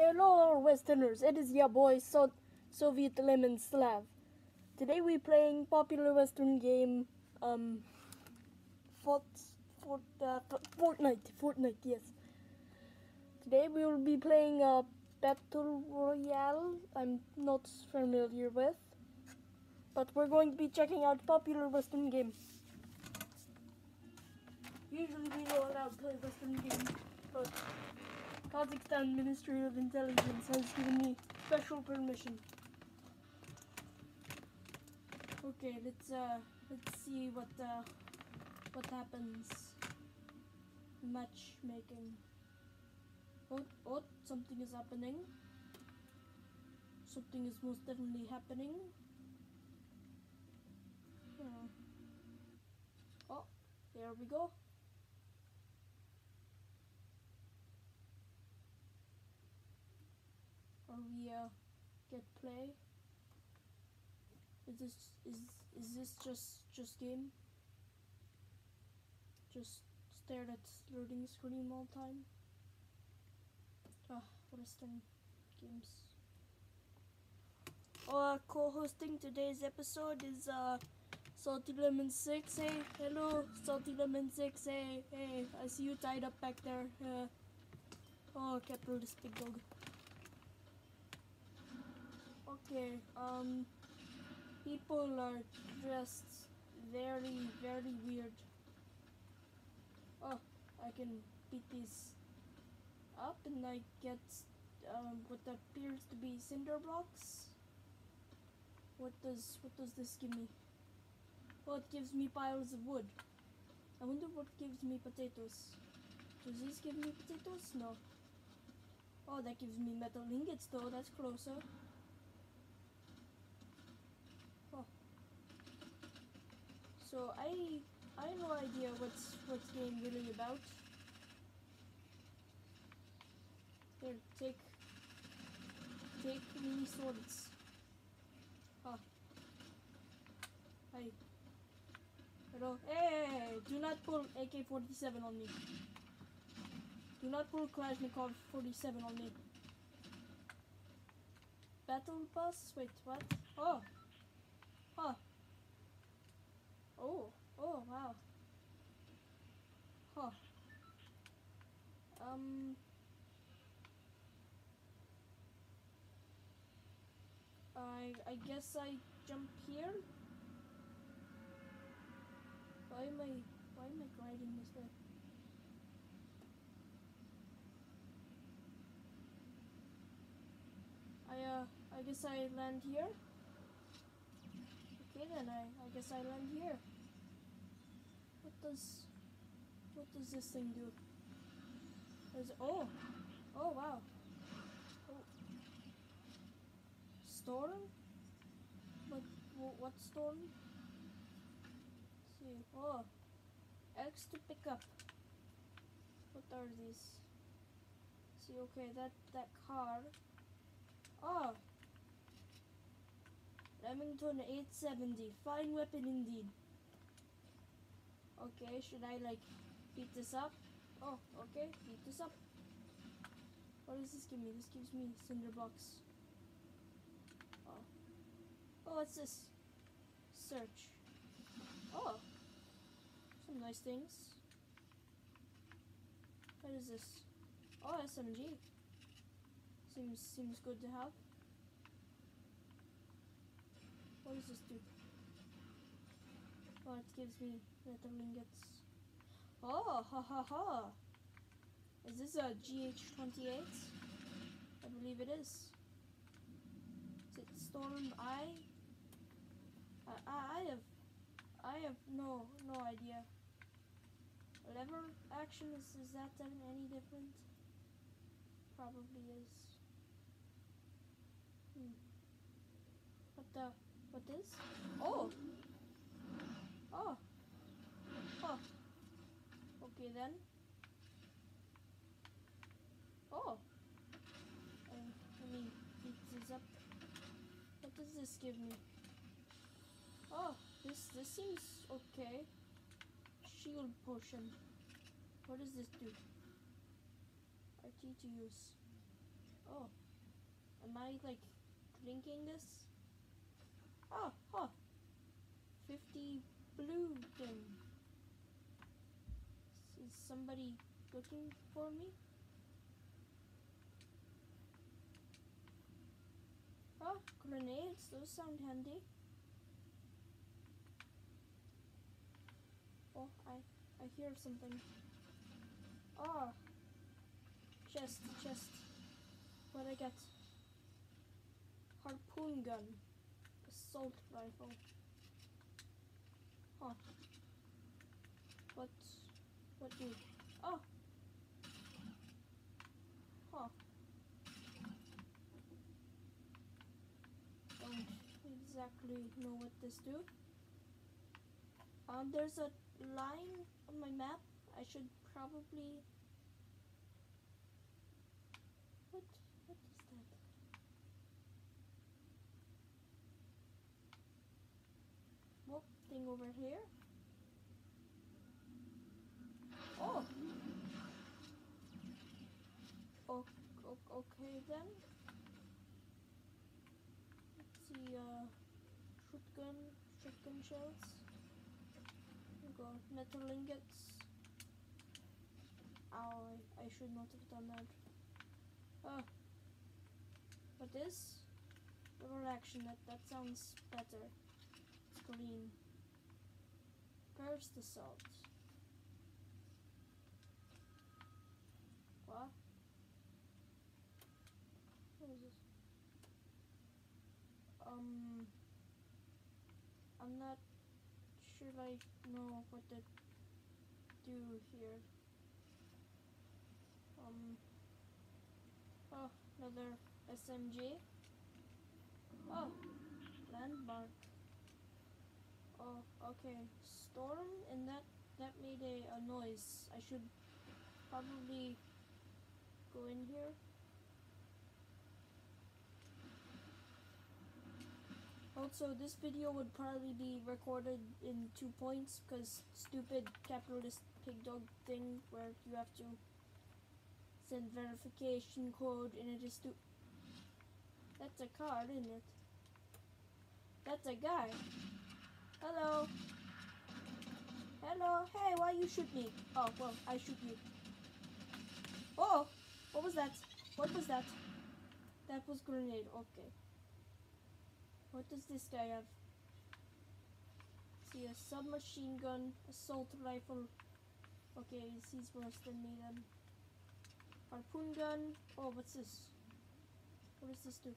Hello, Westerners. It is your boy Soviet Lemon Slav. Today we playing popular Western game, Fortnite. Yes. Today we will be playing a battle royale. I'm not familiar with, but we're going to be checking out popular Western game. Usually we don't allow to play Western games, but Kazakhstan Ministry of Intelligence has given me special permission. Okay, let's see what happens. Matchmaking. Oh, something is happening. Something is most definitely happening. Oh, there we go. Are we get play? Is this just game? Just stare at loading screen all time? Western games. Co-hosting today's episode is Salty Lemon 6. Hey, hello, Salty Lemon 6. Hey, I see you tied up back there. Capital this big dog. Okay, people are dressed very, very weird. Oh, I can beat these up and I get what appears to be cinder blocks. What does this give me? Oh, it gives me piles of wood. I wonder what gives me potatoes. Does this give me potatoes? No. Oh, that gives me metal ingots though. That's closer. Oh. So I have no idea what's game really about. Here, take mini swords. Hi. Hello. Hey, do not pull AK-47 on me. Do not pull Kalashnikov 47 on me. Battle bus? Wait, what? Oh. Huh. Oh, wow. Huh. I guess I jump here. Why am I gliding this way? I guess I land here. Okay then, I guess I land here. What does this thing do? Oh wow. Oh. Storm? What storm? Let's see. Oh, X to pick up. What are these? See, okay, that car. Oh, Remington 870. Fine weapon indeed. Okay, should I like beat this up? Oh, okay, beat this up. What does this give me? This gives me cinder blocks. Oh, what's this? Search. Oh, some nice things. What is this? Oh, SMG. Seems good to have. What does this do? Oh, it gives me metal ingots. Oh, ha. Is this a GH-28? I believe it is. Is it Storm I? I have no idea. Lever action, is that any different? Probably is. What is? Oh! Okay then. Oh! Let me beat this up. What does this give me? Oh, this seems okay. Shield potion. What does this do? RT to use. Oh, I like drinking this? Oh, oh. 50 blue thing. Is somebody looking for me? Oh, grenades. Those sound handy. Oh, I hear something. Oh. Chest. What I get? Harpoon gun. Assault rifle. Huh. What do? Oh! Huh. Don't exactly know what this do. There's a line on my map. I should probably... What is that? What thing over here? Oh! Okay then. Let's see, shotgun shells. Here we go, metal ingots. Ow, I should not have done that. Oh. What is? Double action, that sounds better. It's green. Burst assault. What? What is this? I'm not sure I know what to do here. Oh, another SMG. Oh, landmark. Oh, okay. Storm, and that made a noise. I should probably go in here. Also, this video would probably be recorded in 2 points because stupid capitalist pig dog thing where you have to send verification code and it is That's a car, isn't it? That's a guy. Hello. Hello. Hey, why you shoot me? Oh, well, I shoot you. Oh, what was that? What was that? That was grenade. Okay. What does this guy have? See, a submachine gun, assault rifle. Okay, he's worse than me then. Harpoon gun. Oh, what's this? What does this do?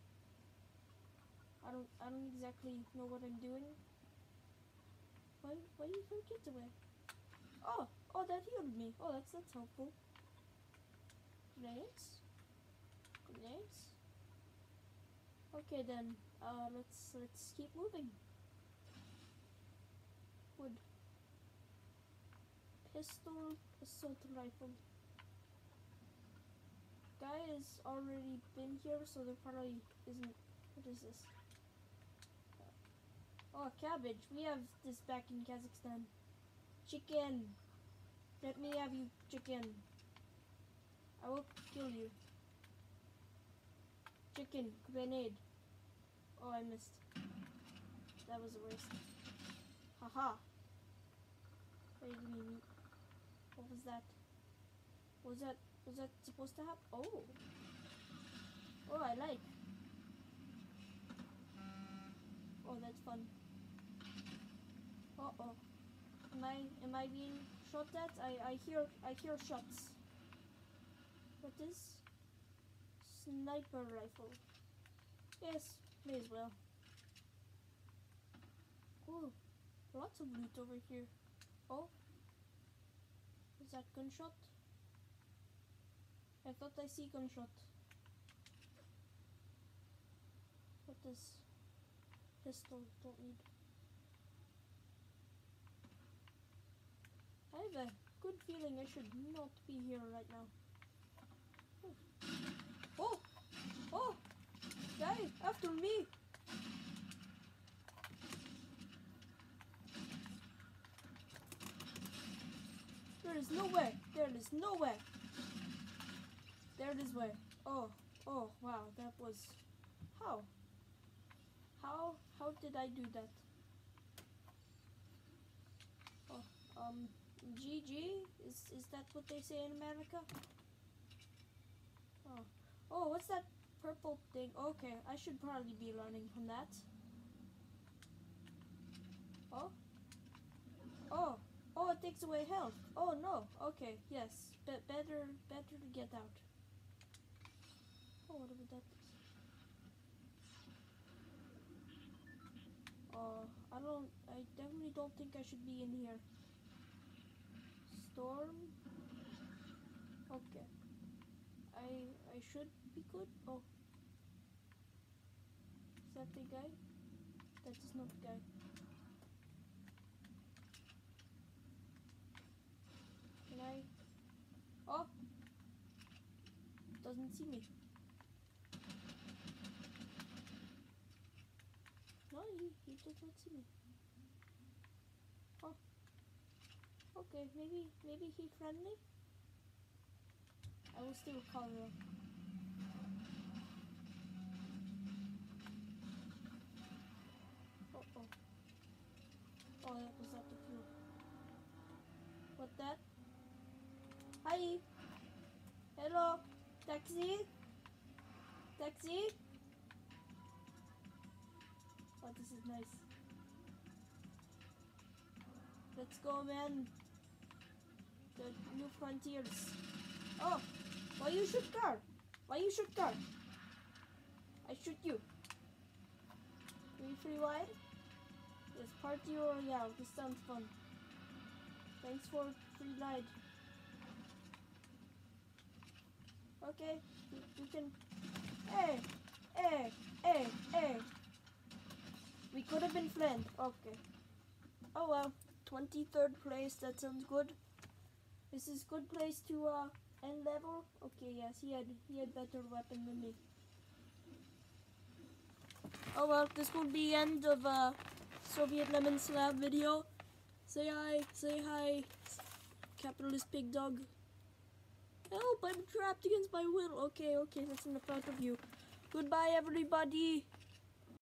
I don't exactly know what I'm doing. Why do you throw kids away? Oh, that healed me. Oh, that's helpful. Grenades? Okay then. Let's keep moving. Wood. Pistol, assault rifle. Guy has already been here, so there probably isn't. What is this? Oh, cabbage. We have this back in Kazakhstan. Chicken. Let me have you, chicken. I will kill you. Chicken. Grenade. Oh, I missed. That was a waste. Haha. Wait a minute. What was that? Was that supposed to happen? Oh. Oh, I like. Oh, that's fun. Uh-oh. Am I being shot at? I hear shots. What is? Sniper rifle. Yes, may as well. Ooh, lots of loot over here. Oh, is that gunshot? I thought I see gunshot. What is? Pistol, don't need. I have a good feeling I should not be here right now. Oh! Oh! Guy, after me! There is no way! There is no way! There is way. Oh, wow, that was. How? How did I do that? Oh, GG? Is that what they say in America? Oh. Oh, what's that purple thing? Okay, I should probably be learning from that. Oh? Oh! Oh, it takes away health. Oh no. Okay, yes. Better to get out. Oh, whatever that is. I definitely don't think I should be in here. Storm? Okay. I should be good. Oh. Is that the guy? That is not the guy. Can I? Oh! Doesn't see me. No, he does not see me. Oh. Okay, maybe he's friendly? I will still call him. Oh. Oh, that was not the fuel. What that? Hi! Hello! Taxi? Taxi? Oh, this is nice. Let's go, man. The new frontiers. Oh! Why you shoot car? Why you shoot car? I shoot you. Are you free wide? Yes, party royale. This sounds fun. Thanks for free ride. Okay, you can. Hey! We could have been friends. Okay. Oh well, 23rd place. That sounds good. This is good place to end level. Okay, yes, he had better weapon than me. Oh well, this will be end of Soviet Lemon Slab video. Say hi, capitalist pig dog. Help! I'm trapped against my will. Okay, that's enough out of you. Goodbye, everybody.